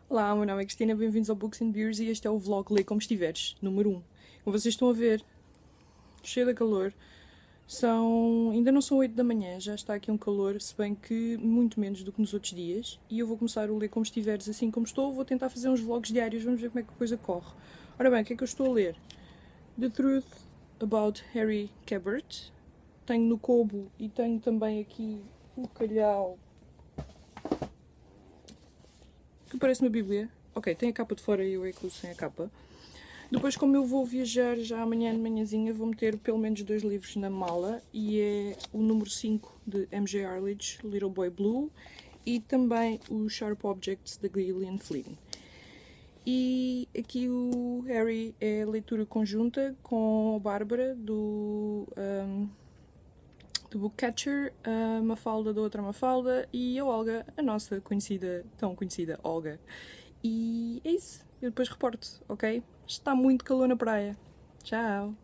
Olá, meu nome é Cristina, bem-vindos ao Books and Beers e este é o vlog Lê Como Estiveres, número 1. Como vocês estão a ver, cheio de calor, ainda não são 8 da manhã, já está aqui um calor, se bem que muito menos do que nos outros dias, e eu vou começar o Lê Como Estiveres assim como estou, vou tentar fazer uns vlogs diários, vamos ver como é que a coisa corre. Ora bem, o que é que eu estou a ler? The Truth About Harry Quebert, tenho no Kobo e tenho também aqui o calhau que parece uma bíblia. Ok, tem a capa de fora e eu é que uso sem a capa. Depois, como eu vou viajar já amanhã de manhãzinha, vou meter pelo menos 2 livros na mala. E é o número 5 de M.J. Arledge, Little Boy Blue. E também o Sharp Objects, de Gillian Flynn. E aqui o Harry é leitura conjunta com a Bárbara, do Bookcatcher, a Mafalda da outra Mafalda e a Olga, a nossa conhecida, tão conhecida Olga. E é isso. Eu depois reporto, ok? Está muito calor na praia. Tchau!